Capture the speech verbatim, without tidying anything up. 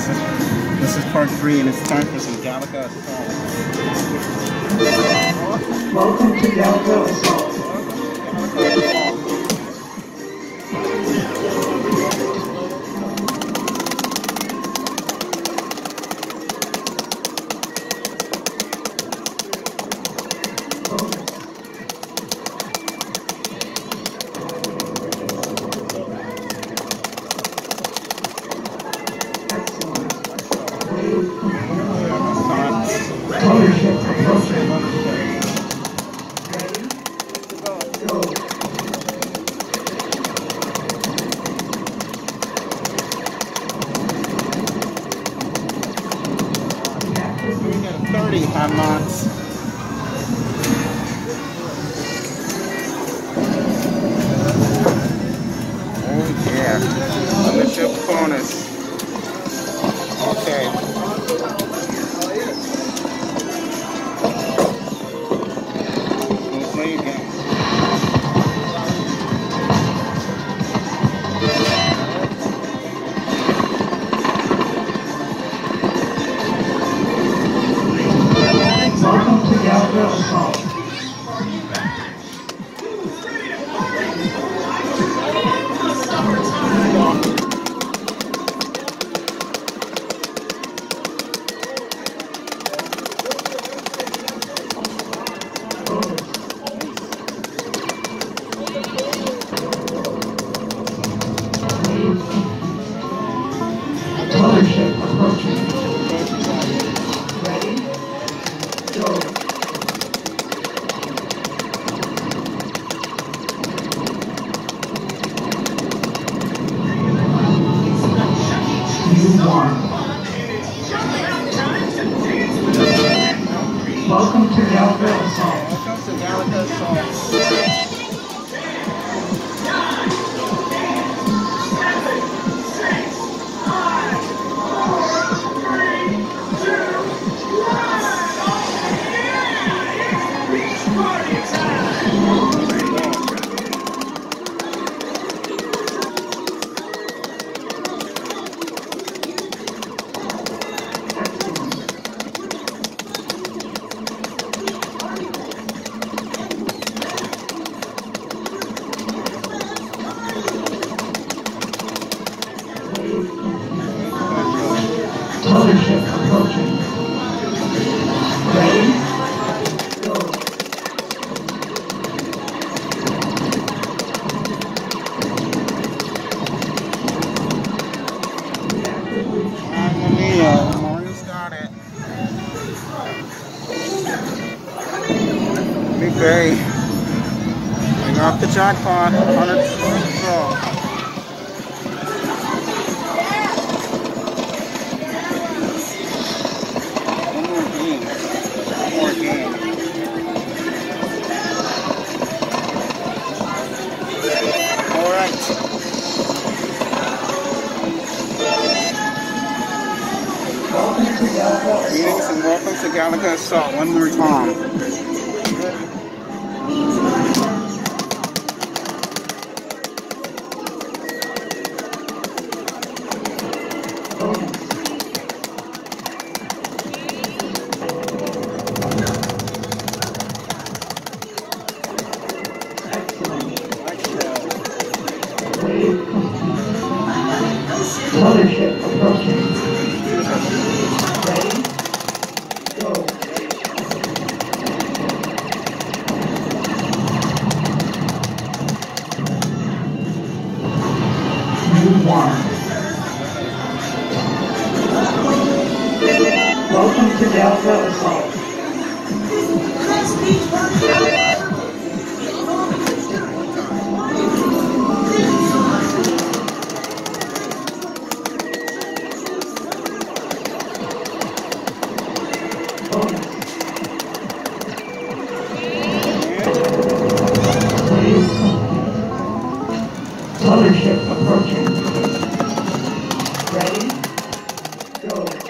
This is part three, and it's time for some Gallica assault. Welcome to Gallica Assault. Ownership approaching. Ready? Go. We got thirty hot knots. Oh yeah. Ownership bonus. Okay. Welcome to Gallica Assault. Ownership approaching. Ready? Go. You won. Welcome to Gallica Assault. Welcome to Gallica Assault. Ownership approaching. Ready? Go. Mamma mia, Mario's got it. Big Bay. I got the jackpot. one hundred throw. More game. All right. Welcome to Gallica Greetings Assault. and welcome to Gallica Assault. One more time. Ownership approaching. Ready? Go. You won. Welcome to Gallica Assault. Ownership approaching. Ready? Go.